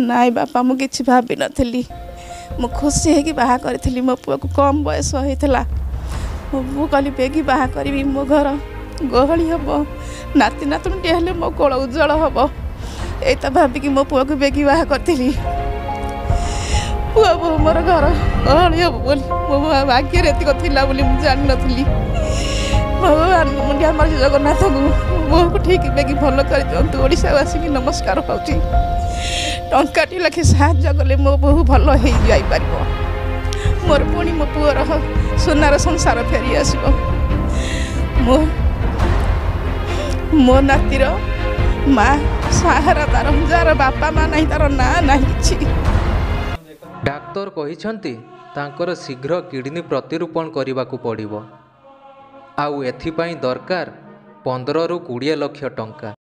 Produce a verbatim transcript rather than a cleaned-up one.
नाई बापा मु किछि भाबी नथिली मु खुशी है कि बाहा करी मो पुआ को कम बयस होइतला मु कहली बेगी बाहा करी मो घर गहली हम नाती नातुणी हेले मो कोल उज्जवल हम एता भाबिकी मो पुआ को बेगी बाहा करी पुआ बो मोर घर गहली हम बोली मो भाग्य एतिक थिला बोली मु जानि नथिली भगवान मुंडिया मर जगन्नाथ मो को ठीक बेगी भल कर दिंतु ओडिशावासी की नमस्कार होची टंकाटी लखे साहाଯ୍ୟ कले मो बहु भल हो जाई पारिबो मोर पुणी मो पुअर सोनार संसार फेरी आसब मो मो नातीर माँ सहारा तार जार बापा माँ नहीं तार ना नहीं कि डाक्तर कहिसंती तांकर शीघ्र किडनी प्रतिरूपण करने को पड़िबो आउ एथिपाई दरकार पंद्रह रु बीस लाख टंका।